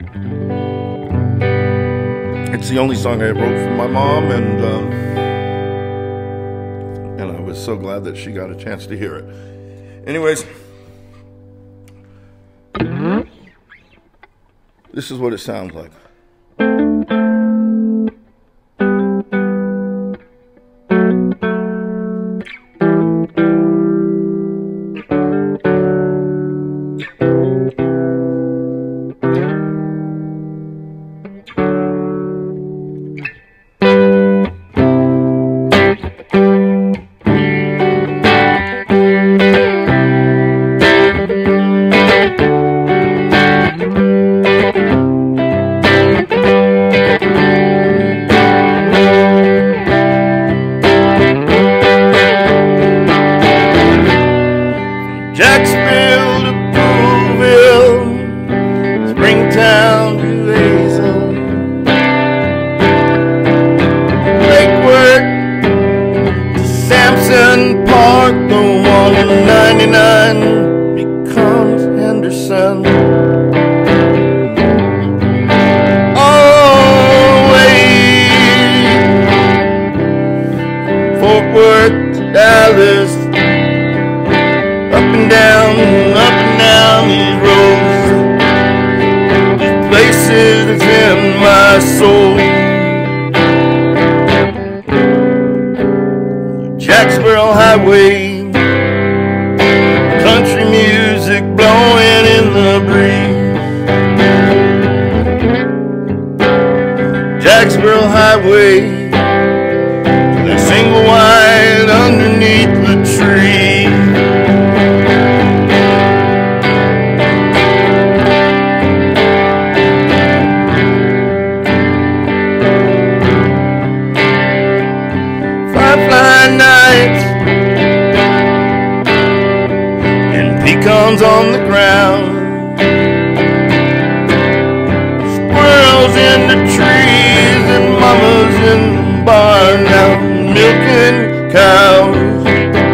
It's the only song I wrote for my mom, and I was so glad that she got a chance to hear it. Anyways, this is what it sounds like. Jacksboro to Poolville, Springtown to Hazel, Lakewood to Sampson Park, the 199 becomes Henderson. All the way from Fort Worth to Dallas, up and down these roads, these places in my soul. Jacksboro Highway, country music blowing in the breeze. Jacksboro Highway, the single wide underneath the tree. 5 nights and pecans on the ground, squirrels in the trees and mamas in the barn out milking cows.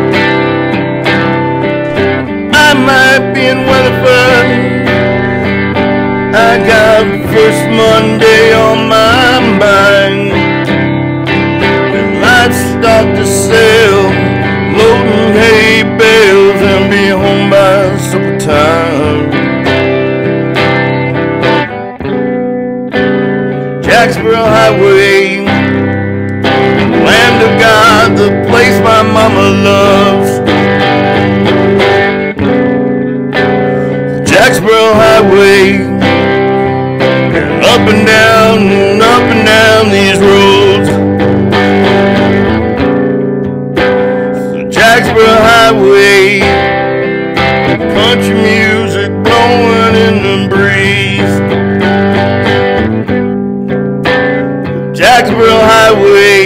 I might be in Weatherford, I got the first Monday on my mind. Start to sail, loading hay bales, and be home by supper time. Jacksboro Highway, land of God, the place my mama loves. Jacksboro Highway, up and down these roads. Jacksboro Highway, country music blowing in the breeze. Jacksboro Highway,